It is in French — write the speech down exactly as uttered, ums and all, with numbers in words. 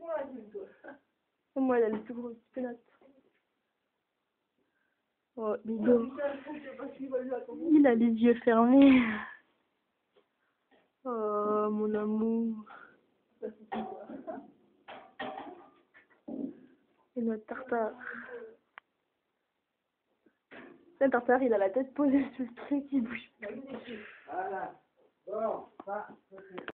Moi, elle a le plus gros pénate. Oh, Bido. Il a les yeux fermés. Oh, mon amour. Et notre tartare. Le tartare, il a la tête posée sur le truc, il bouge. Voilà. Bon, ça,